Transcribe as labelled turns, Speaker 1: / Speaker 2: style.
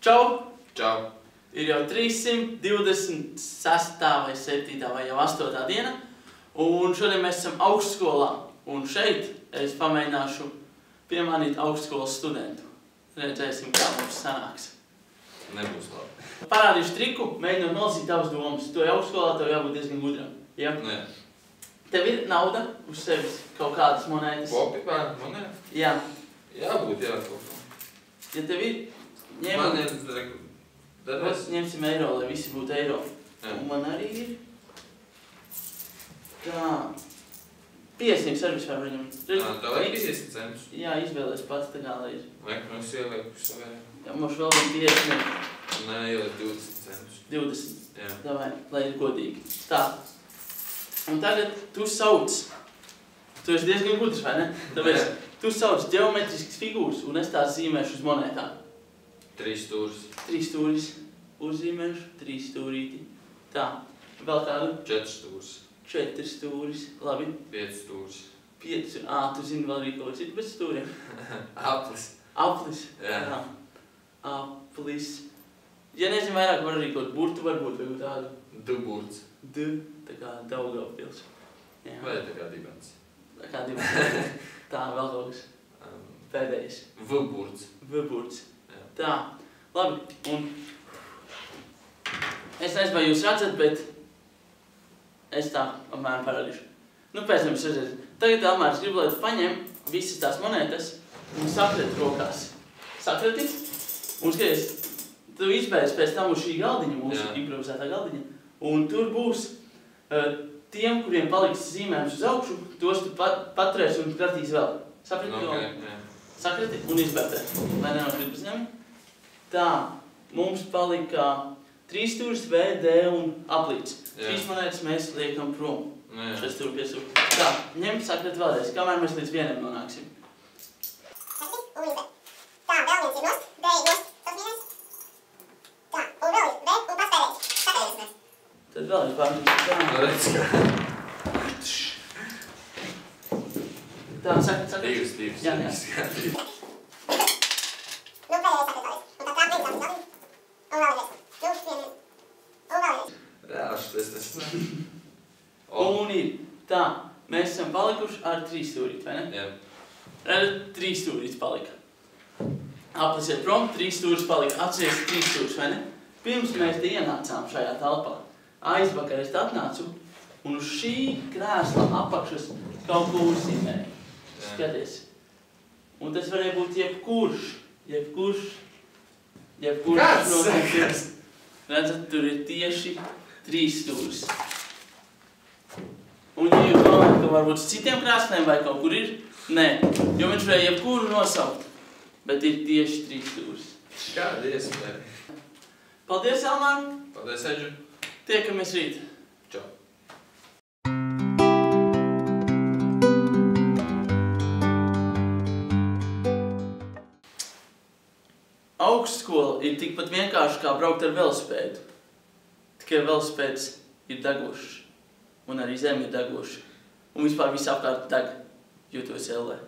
Speaker 1: Čau!
Speaker 2: Čau!
Speaker 1: Ir jau 326. vai 7. vai jau 8. diena, un šodien mēs esam augstskolā, un šeit es pamēģināšu piemānīt augstskolas studentu. Redzēsim, kā mums sanāks.
Speaker 2: Nebūs labi.
Speaker 1: Parādīšu triku, mēģinot nolasīt tavas domas. Tu ej augstskolā, tev jābūt diezgan gudram. Ja?
Speaker 2: Nu jā.
Speaker 1: Tev ir nauda uz sevis kaut kādas monētas?
Speaker 2: Popi vai monēta?
Speaker 1: Jā.
Speaker 2: Jābūt, jā, kaut kā.
Speaker 1: Ja tev ir,
Speaker 2: Man ir darbs.
Speaker 1: ņemsim eiro, lai visi būtu eiro.
Speaker 2: Jā.
Speaker 1: Un man arī ir. Tā. 50 arī vispār var ņemt.
Speaker 2: Tā vajag 50 centus.
Speaker 1: Jā, izvēlēs pats tā kā, lai ir.
Speaker 2: Vai, nu es ielieku savējā.
Speaker 1: Jā, mums vēl vien 50.
Speaker 2: Nē, ielieku 20 centus.
Speaker 1: 20.
Speaker 2: Jā.
Speaker 1: Davai, lai ir godīgi. Tā. Un tagad tu sauc. Tu esi diezgan gudrs, vai ne? Tāpēc tu sauc ģeometriskas figūras un es tās zīmēšu uz monētām.
Speaker 2: 3 stūris.
Speaker 1: 3 stūris uzzīmēšu, 3 stūrīti. Tā. Vēl kādu?
Speaker 2: 4 stūris.
Speaker 1: 4 stūris. Labi.
Speaker 2: 5 stūris.
Speaker 1: 5. Tu zini vēl arī kaut citu bez stūriem.
Speaker 2: Aplis.
Speaker 1: Aplis.
Speaker 2: Jā.
Speaker 1: Aplis. Ja nezinu vairāk, var arī kaut burtu varbūt vai tādu.
Speaker 2: Duburts.
Speaker 1: Tā kā Daugavpils. Jā.
Speaker 2: Vai tā kā dibens.
Speaker 1: Tā kā dibens. Tā, vēl kaut kas. Pēdējais.
Speaker 2: Vburts.
Speaker 1: Vburts.
Speaker 2: Jā.
Speaker 1: Tā. Labi. Un es nezinu, vai jūs redzat, bet es tā apmēram parādīšu. Nu, pēc tam jūs redzat. Tagad apmēram es gribu, lai tu paņem visas tās monētas un sakrati rokās. Sakrati. Un skaties, tu izbēdzi pēc tam uz šī galdiņa, mūsu improvizētā galdiņa. Un tur būs tiem, kuriem paliks zīmējums uz augšu, tos tu paturēsi un kratīs vēl. Saprati to? Sakrati un izbēdē. Lai nenokrīt bez ņemi. Tā, mums palika 3 stūris, V, D un aplīts. 3 monētas mēs liekam prom. Šeit stūri piesūri. Tā, ņem sakrati vēlreiz, kamēr mēs līdz vienam nonāksim.
Speaker 3: Tā, vēl viens ir nost, D ir nost, tas vienais. Tā, un vēl ir V un pats pēdējais. Pēdējais mēs.
Speaker 1: Tad vēl ir pārņems. Tā, sakrati.
Speaker 2: Divas.
Speaker 1: Jā.
Speaker 3: Nu, pēdējais sakratājs. Un tā neizsāks galdiņu. Un vēl vienreiz. Nu, vienreiz. Un vēl vienreiz.
Speaker 2: Reāls tas.
Speaker 1: Un ir. Tā, mēs esam palikuši ar 3 stūrīt, vai ne?
Speaker 2: Jā.
Speaker 1: Redz, 3 stūrīts palika. Aplis iet prom, 3 stūris palika. Atceries 3 stūris, vai ne? Pirms mēs te ienācām šajā telpā. Aizvakar es te atnācu un uz šī krēsla apakšas kaut ko uzzīmēju. Skaties. Un tas varēja būt jebkurš.
Speaker 2: Kāds sakas?
Speaker 1: Redzat, tur ir tieši 3 stūris. Un ja jūs domājat, ka varbūt citiem krēsliem vai kaut kur ir, nē, jo viņš varēja jebkuru nosaukt, bet ir tieši 3 stūris.
Speaker 2: Kāda iespēja?
Speaker 1: Paldies, Elmār!
Speaker 2: Paldies, Eģu!
Speaker 1: Tiekamies rīt!
Speaker 2: Čau!
Speaker 1: Augstskola ir tikpat vienkārši kā braukt ar velosipēdu. Tikai velosipēds ir degošs. Un arī zeme ir degoša. Un vispār viss apkārt deg, jo tu esi ellē.